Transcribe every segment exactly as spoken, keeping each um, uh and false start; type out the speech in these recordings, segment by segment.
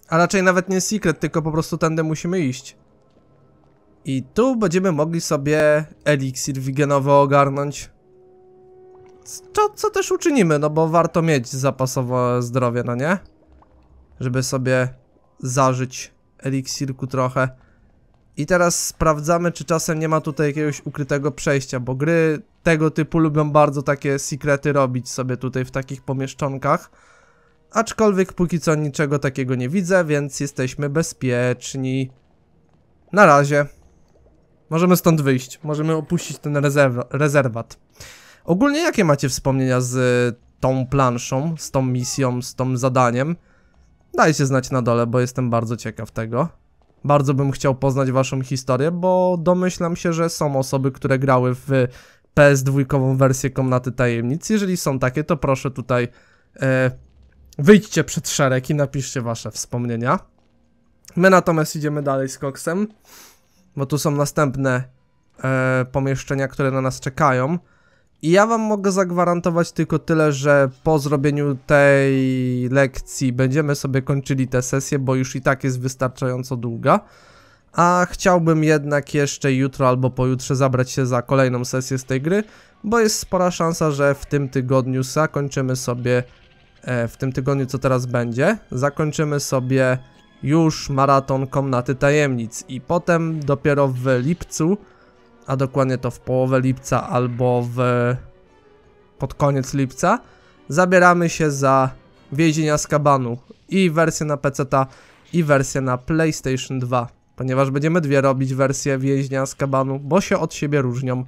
A raczej nawet nie secret, tylko po prostu tędy musimy iść. I tu będziemy mogli sobie eliksir wigenowy ogarnąć. Co, co też uczynimy, no bo warto mieć zapasowe zdrowie, no nie? Żeby sobie zażyć eliksirku trochę. I teraz sprawdzamy, czy czasem nie ma tutaj jakiegoś ukrytego przejścia, bo gry tego typu lubią bardzo takie sekrety robić sobie tutaj w takich pomieszczonkach. Aczkolwiek póki co niczego takiego nie widzę, więc jesteśmy bezpieczni. Na razie. Możemy stąd wyjść, możemy opuścić ten rezerw rezerwat. Ogólnie jakie macie wspomnienia z tą planszą, z tą misją, z tą zadaniem? Dajcie znać na dole, bo jestem bardzo ciekaw tego. Bardzo bym chciał poznać waszą historię, bo domyślam się, że są osoby, które grały w P S dwa wersję Komnaty Tajemnic. Jeżeli są takie, to proszę tutaj e, wyjdźcie przed szereg i napiszcie wasze wspomnienia. My natomiast idziemy dalej z koksem, bo tu są następne e, pomieszczenia, które na nas czekają. I ja wam mogę zagwarantować tylko tyle, że po zrobieniu tej lekcji będziemy sobie kończyli tę sesję, bo już i tak jest wystarczająco długa. A chciałbym jednak jeszcze jutro albo pojutrze zabrać się za kolejną sesję z tej gry, bo jest spora szansa, że w tym tygodniu zakończymy sobie, e, w tym tygodniu co teraz będzie, zakończymy sobie już maraton Komnaty Tajemnic i potem dopiero w lipcu, a dokładnie to w połowę lipca albo w pod koniec lipca, zabieramy się za Więzień Azkabanu i wersję na peceta i wersję na PlayStation dwa, ponieważ będziemy dwie robić wersje Więźnia Azkabanu, bo się od siebie różnią.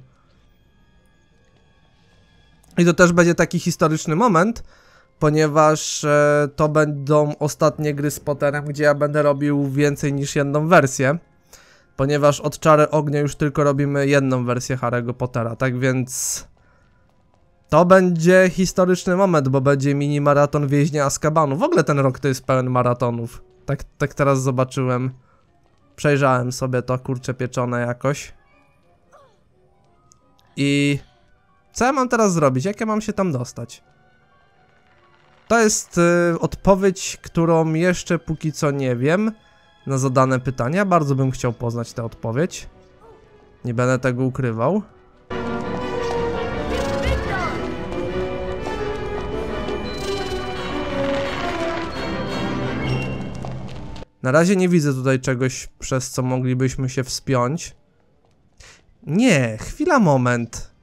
I to też będzie taki historyczny moment, ponieważ e, to będą ostatnie gry z Potterem, gdzie ja będę robił więcej niż jedną wersję. Ponieważ od Czary Ognia już tylko robimy jedną wersję Harry'ego Pottera, tak więc to będzie historyczny moment, bo będzie mini maraton Więźnia Azkabanu. W ogóle ten rok to jest pełen maratonów. Tak, tak teraz zobaczyłem. Przejrzałem sobie to, kurcze pieczone jakoś. I co ja mam teraz zrobić? Jak ja mam się tam dostać? To jest y, odpowiedź, którą jeszcze póki co nie wiem na zadane pytania. Bardzo bym chciał poznać tę odpowiedź. Nie będę tego ukrywał. Na razie nie widzę tutaj czegoś, przez co moglibyśmy się wspiąć. Nie, chwila, moment.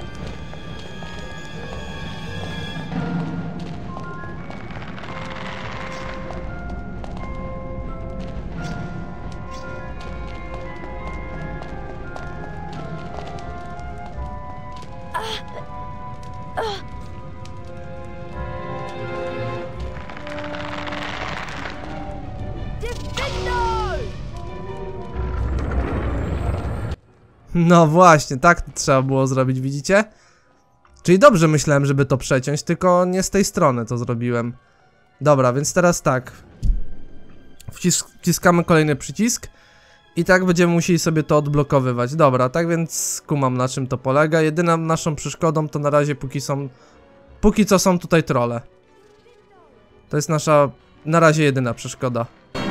No właśnie, tak trzeba było zrobić, widzicie? Czyli dobrze myślałem, żeby to przeciąć, tylko nie z tej strony to zrobiłem. Dobra, więc teraz tak. Wcis wciskamy kolejny przycisk i tak będziemy musieli sobie to odblokowywać. Dobra, tak więc kumam, na czym to polega. Jedyną naszą przeszkodą to na razie póki są... Póki co są tutaj trolle. To jest nasza na razie jedyna przeszkoda.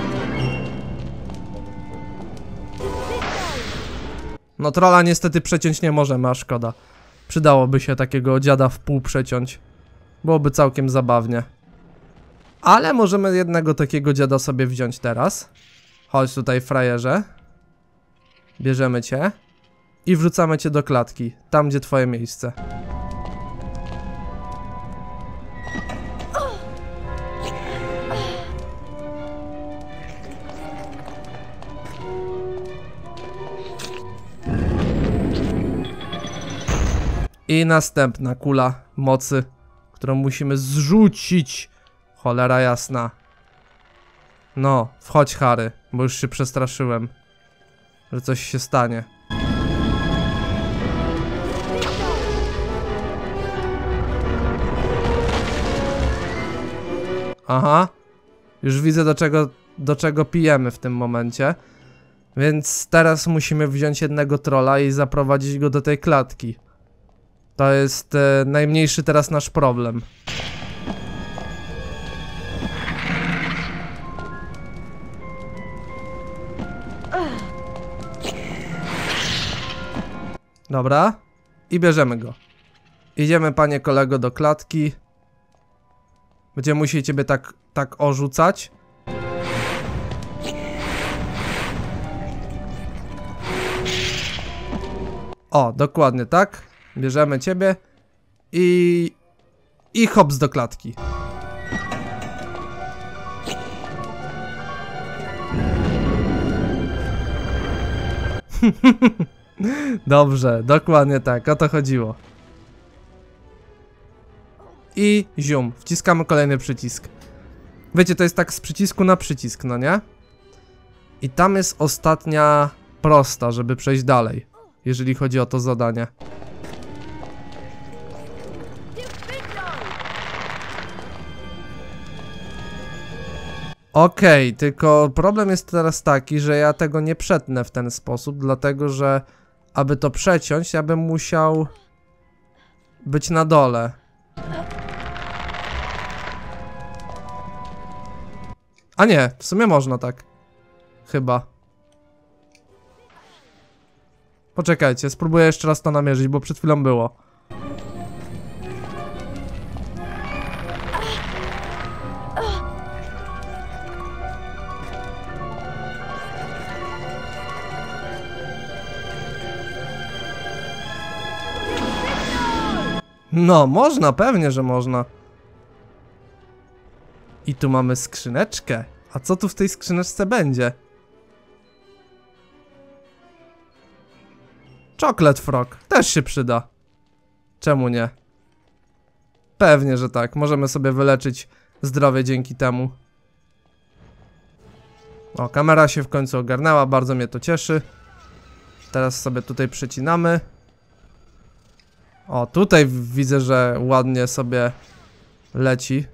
No trolla niestety przeciąć nie możemy, a szkoda. Przydałoby się takiego dziada w pół przeciąć. Byłoby całkiem zabawnie. Ale możemy jednego takiego dziada sobie wziąć teraz. Chodź tutaj, frajerze. Bierzemy cię i wrzucamy cię do klatki, tam gdzie twoje miejsce. I następna kula mocy, którą musimy zrzucić. Cholera jasna. No, wchodź, Harry, bo już się przestraszyłem, że coś się stanie. Aha. Już widzę, do czego, do czego pijemy w tym momencie. Więc teraz musimy wziąć jednego trolla i zaprowadzić go do tej klatki. To jest e, najmniejszy teraz nasz problem. Dobra. I bierzemy go. Idziemy, panie kolego, do klatki. Będziemy musieli ciebie tak, tak orzucać. O, dokładnie tak. Bierzemy ciebie. I... I hops do klatki. Dobrze, dokładnie tak, o to chodziło. I zium, wciskamy kolejny przycisk. Wiecie, to jest tak z przycisku na przycisk, no nie? I tam jest ostatnia prosta, żeby przejść dalej, jeżeli chodzi o to zadanie. Okej, okay, tylko problem jest teraz taki, że ja tego nie przetnę w ten sposób, dlatego że aby to przeciąć, ja bym musiał być na dole. A nie, w sumie można tak. Chyba. Poczekajcie, spróbuję jeszcze raz to namierzyć, bo przed chwilą było. No, można, pewnie, że można. I tu mamy skrzyneczkę. A co tu w tej skrzyneczce będzie? Chocolate Frog. Też się przyda. Czemu nie? Pewnie, że tak. Możemy sobie wyleczyć zdrowie dzięki temu. O, kamera się w końcu ogarnęła. Bardzo mnie to cieszy. Teraz sobie tutaj przecinamy. O, tutaj widzę, że ładnie sobie leci.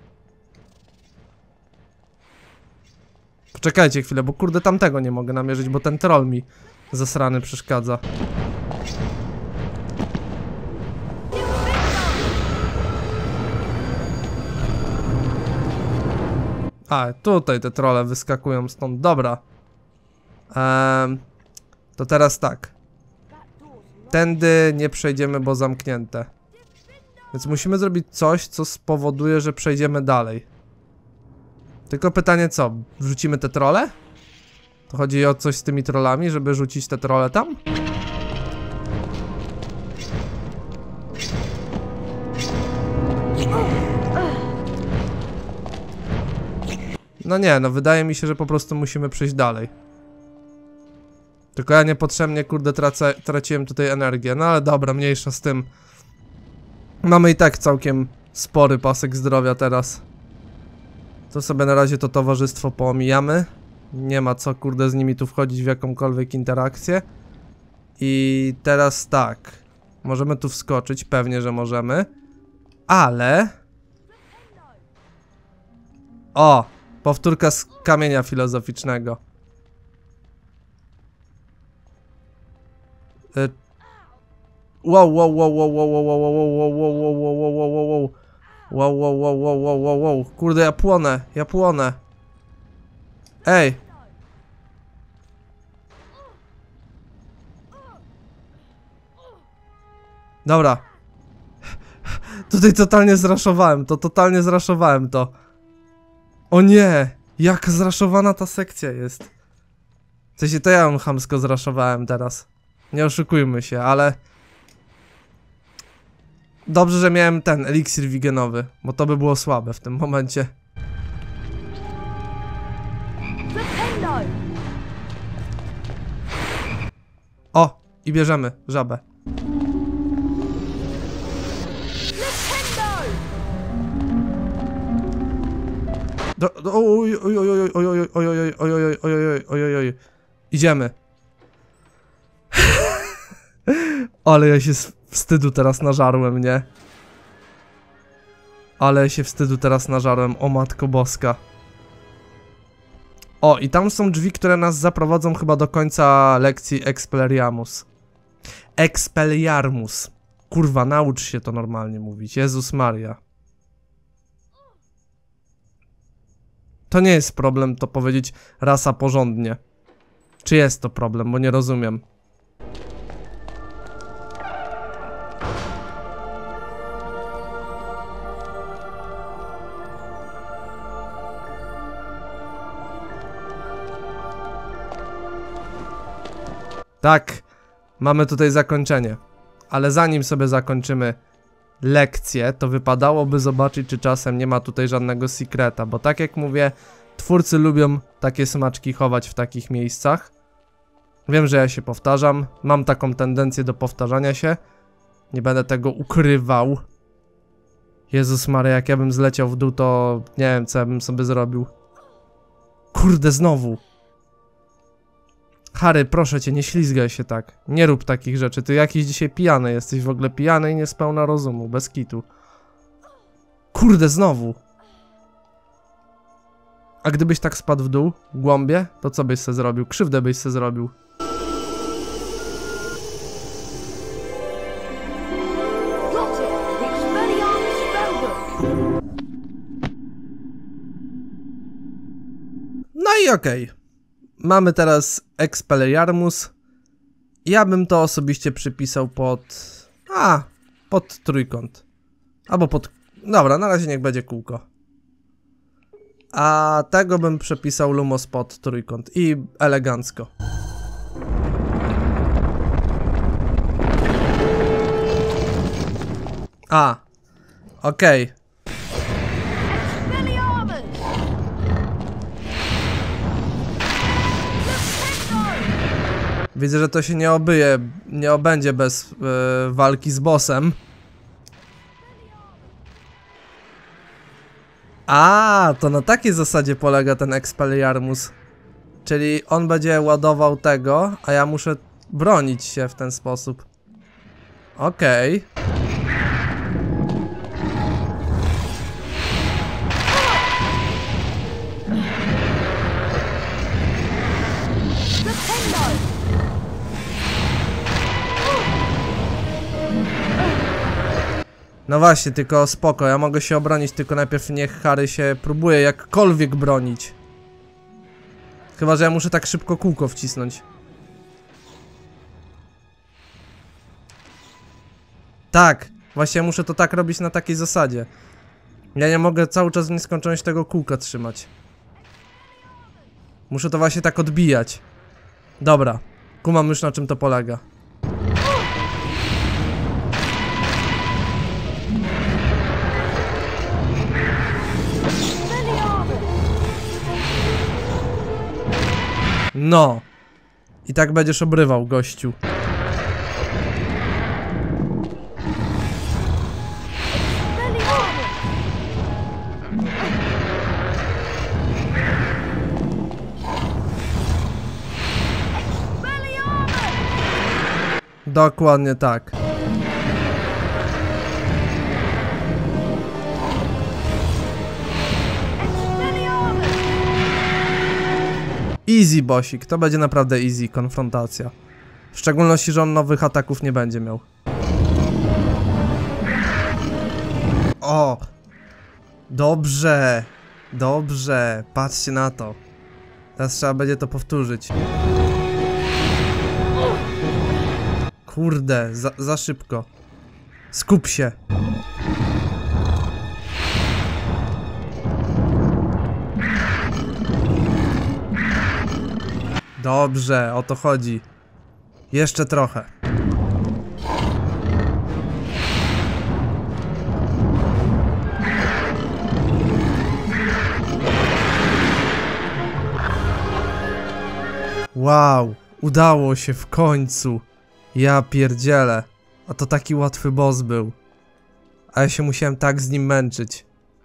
Poczekajcie chwilę, bo kurde tamtego nie mogę namierzyć, bo ten troll mi zasrany przeszkadza. A, tutaj te trolle wyskakują stąd, dobra. Ehm, to teraz tak. Tędy nie przejdziemy, bo zamknięte. Więc musimy zrobić coś, co spowoduje, że przejdziemy dalej. Tylko pytanie co? Wrzucimy te trolle? To chodzi o coś z tymi trollami, żeby rzucić te trolle tam? No nie, no wydaje mi się, że po prostu musimy przejść dalej. Tylko ja niepotrzebnie, kurde, tracę, traciłem tutaj energię. No ale dobra, mniejsza z tym. Mamy i tak całkiem spory pasek zdrowia teraz. To sobie na razie to towarzystwo poomijamy. Nie ma co, kurde, z nimi tu wchodzić w jakąkolwiek interakcję. I teraz tak. Możemy tu wskoczyć, pewnie, że możemy. Ale... O! Powtórka z kamienia filozoficznego. Y wow, wow, wow, wow, wow, wow, wow, wow, wow, wow, wow, wow, wow, wow. Wow, wow, wow, wow, wow, wow, wow. Kurde, ja płonę, ja płonę. Ej. Dobra. Tutaj totalnie zraszowałem to, totalnie zraszowałem to. O nie, jak zraszowana ta sekcja jest. W sensie to ja ją chamsko zraszowałem teraz. Nie oszukujmy się, ale... Dobrze, że miałem ten eliksir wigenowy, bo to by było słabe w tym momencie. O! I bierzemy żabę. Do, do, oj, oj, oj, oj, oj, oj, oj, oj, oj, oj, oj, oj, oj, oj, oj. Idziemy. Ale ja się wstydu teraz nażarłem, nie? Ale ja się wstydu teraz nażarłem, o matko boska. O, i tam są drzwi, które nas zaprowadzą chyba do końca lekcji Expelliarmus. Expelliarmus. Kurwa, naucz się to normalnie mówić. Jezus Maria. To nie jest problem to powiedzieć rasa porządnie. Czy jest to problem, bo nie rozumiem. Tak, mamy tutaj zakończenie. Ale zanim sobie zakończymy lekcję, to wypadałoby zobaczyć, czy czasem nie ma tutaj żadnego sekreta, bo tak jak mówię, twórcy lubią takie smaczki chować w takich miejscach. Wiem, że ja się powtarzam, mam taką tendencję do powtarzania się. Nie będę tego ukrywał. Jezus Maria, jak ja bym zleciał w dół, to nie wiem, co ja bym sobie zrobił. Kurde, znowu. Harry, proszę cię, nie ślizgaj się tak. Nie rób takich rzeczy. Ty jakiś dzisiaj pijany jesteś, w ogóle pijany i niespełna rozumu, bez kitu. Kurde, znowu. A gdybyś tak spadł w dół, głąbie, to co byś se zrobił? Krzywdę byś se zrobił. No i okej. Okay. Mamy teraz Expelliarmus. Ja bym to osobiście przypisał pod... A, pod trójkąt. Albo pod... Dobra, na razie niech będzie kółko. A tego bym przepisał Lumos pod trójkąt. I elegancko. A, okej. Okay. Widzę, że to się nie obyje, nie obędzie bez yy, walki z bossem. A, to na takiej zasadzie polega ten Expelliarmus. Czyli on będzie ładował tego, a ja muszę bronić się w ten sposób. Okej. Okay. No właśnie, tylko spoko, ja mogę się obronić, tylko najpierw niech Harry się próbuje jakkolwiek bronić. Chyba że ja muszę tak szybko kółko wcisnąć. Tak, właśnie muszę to tak robić na takiej zasadzie. Ja nie mogę cały czas w nieskończoność tego kółka trzymać. Muszę to właśnie tak odbijać. Dobra, kumam już, na czym to polega. No. I tak będziesz obrywał, gościu. Dokładnie tak. Easy bossik, to będzie naprawdę easy konfrontacja. W szczególności, że on nowych ataków nie będzie miał. O! Dobrze! Dobrze! Patrzcie na to. Teraz trzeba będzie to powtórzyć. Kurde, za, za szybko. Skup się. Dobrze, o to chodzi. Jeszcze trochę. Wow, udało się w końcu. Ja pierdzielę. A to taki łatwy boss był. A ja się musiałem tak z nim męczyć.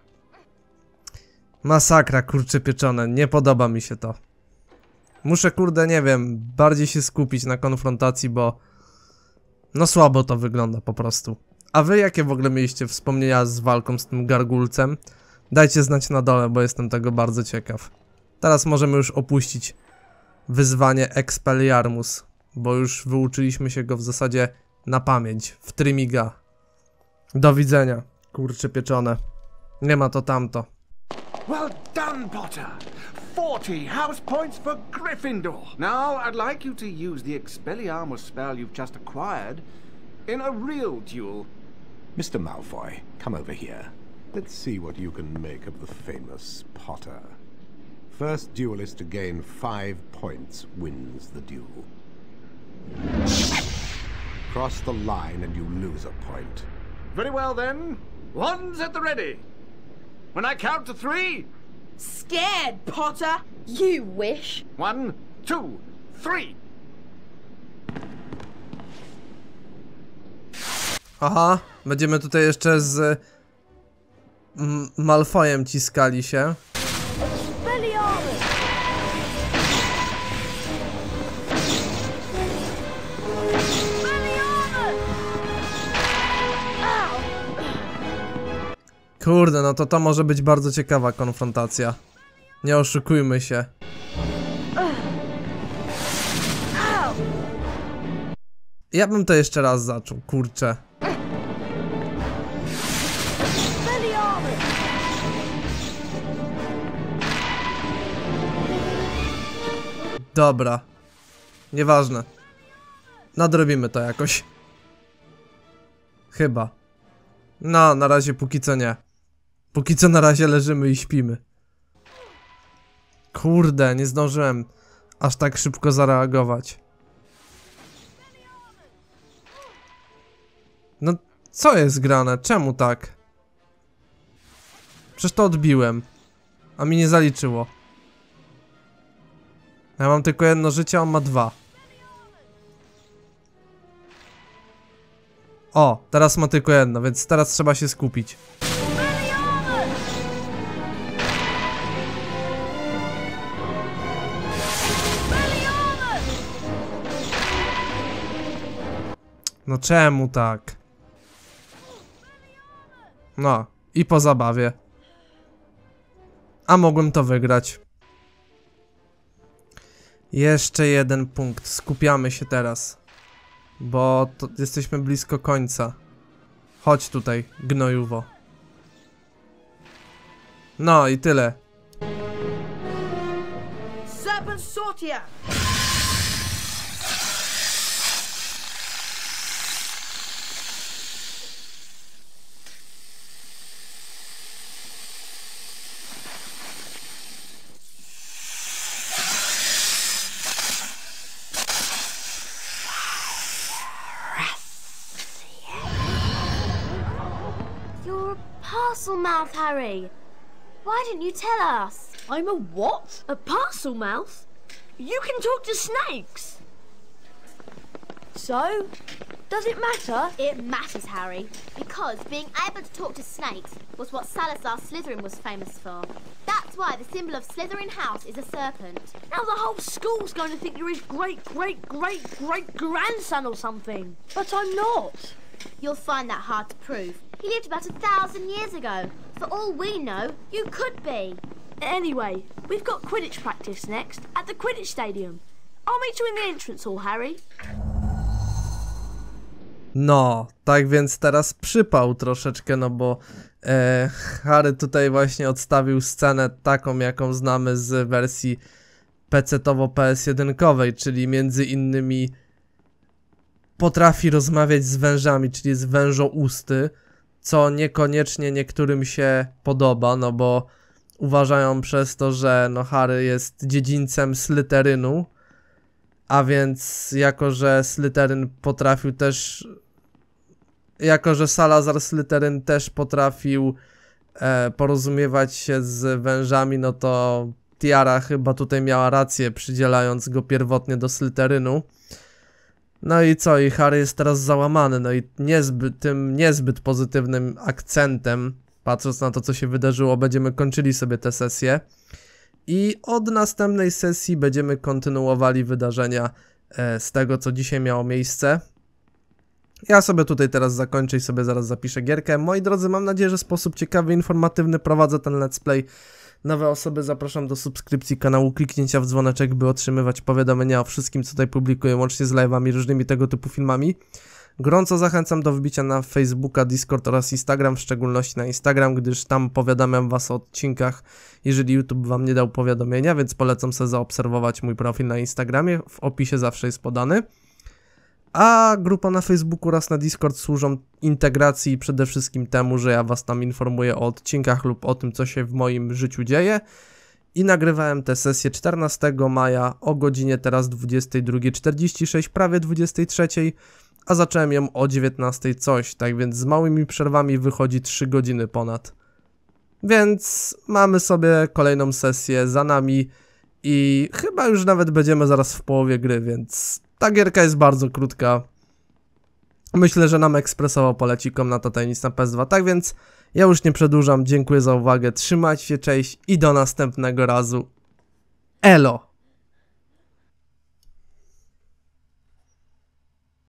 Masakra, kurcze pieczone. Nie podoba mi się to. Muszę, kurde, nie wiem, bardziej się skupić na konfrontacji, bo no słabo to wygląda po prostu. A wy jakie w ogóle mieliście wspomnienia z walką z tym gargulcem? Dajcie znać na dole, bo jestem tego bardzo ciekaw. Teraz możemy już opuścić wyzwanie Expelliarmus, bo już wyuczyliśmy się go w zasadzie na pamięć, w trymiga. Do widzenia, kurcze pieczone. Nie ma to tamto. Well done, Potter! forty house points for Gryffindor. Now, I'd like you to use the Expelliarmus spell you've just acquired in a real duel. Mister Malfoy, come over here. Let's see what you can make of the famous Potter. First duelist to gain five points wins the duel. Cross the line and you lose a point. Very well then. One's at the ready. When I count to three. Scared, Potter? You wish. One, two, three. Aha, będziemy tutaj jeszcze z M Malfoyem ciskali się. Kurde, no to to może być bardzo ciekawa konfrontacja. Nie oszukujmy się. Ja bym to jeszcze raz zaczął, kurczę. Dobra. Nieważne. Nadrobimy to jakoś. Chyba. No, na razie póki co nie. Póki co na razie leżymy i śpimy. Kurde, nie zdążyłem aż tak szybko zareagować. No, co jest grane? Czemu tak? Przecież to odbiłem. A mi nie zaliczyło. Ja mam tylko jedno życie, a on ma dwa. O, teraz ma tylko jedno, więc teraz trzeba się skupić. No czemu tak? No, i po zabawie. A mogłem to wygrać. Jeszcze jeden punkt. Skupiamy się teraz. Bo to jesteśmy blisko końca. Chodź tutaj, gnojuwo. No i tyle. Serpent Sortia! Parselmouth, Harry. Why didn't you tell us? I'm a what? A parcel mouth? You can talk to snakes. So, does it matter? It matters, Harry, because being able to talk to snakes was what Salazar Slytherin was famous for. That's why the symbol of Slytherin House is a serpent. Now the whole school's going to think you're his great, great, great, great grandson or something. But I'm not. You'll find that hard to prove. He lived about a thousand years ago. For all we know, you could be. Anyway, we've got Quidditch practice next at the Quidditch Stadium. I'll meet you in the entrance hall, Harry. No, tak więc teraz przypał troszeczkę, no bo e, Harry tutaj właśnie odstawił scenę taką, jaką znamy z wersji pecetowo-P S jeden-kowej, czyli między innymi potrafi rozmawiać z wężami, czyli jest wężousty, co niekoniecznie niektórym się podoba, no bo uważają przez to, że no Harry jest dziedzińcem Slytherynu, a więc jako, że Slytherin potrafił też, jako, że Salazar Slytherin też potrafił e, porozumiewać się z wężami, no to Tiara chyba tutaj miała rację, przydzielając go pierwotnie do Slytherynu. No i co? I Harry jest teraz załamany, no i niezbyt, tym niezbyt pozytywnym akcentem, patrząc na to, co się wydarzyło, będziemy kończyli sobie tę sesję. I od następnej sesji będziemy kontynuowali wydarzenia e, z tego, co dzisiaj miało miejsce. Ja sobie tutaj teraz zakończę i sobie zaraz zapiszę gierkę. Moi drodzy, mam nadzieję, że w sposób ciekawy, informatywny prowadzę ten let's play. Nowe osoby zapraszam do subskrypcji kanału, kliknięcia w dzwoneczek, by otrzymywać powiadomienia o wszystkim, co tutaj publikuję, łącznie z live'ami, różnymi tego typu filmami. Gorąco zachęcam do wbicia na Facebooka, Discord oraz Instagram, w szczególności na Instagram, gdyż tam powiadamiam was o odcinkach, jeżeli YouTube wam nie dał powiadomienia, więc polecam sobie zaobserwować mój profil na Instagramie, w opisie zawsze jest podany. A grupa na Facebooku oraz na Discord służą integracji i przede wszystkim temu, że ja was tam informuję o odcinkach lub o tym, co się w moim życiu dzieje. i nagrywałem tę sesję czternastego maja o godzinie teraz dwudziestej drugiej czterdzieści sześć, prawie dwudziestej trzeciej, a zacząłem ją o dziewiętnastej coś, tak więc z małymi przerwami wychodzi trzy godziny ponad. Więc mamy sobie kolejną sesję za nami i chyba już nawet będziemy zaraz w połowie gry, więc ta gierka jest bardzo krótka. Myślę, że nam ekspresowo poleci Komnata Tajemnic na P S dwa, tak więc ja już nie przedłużam, dziękuję za uwagę, trzymajcie się, cześć i do następnego razu. Elo!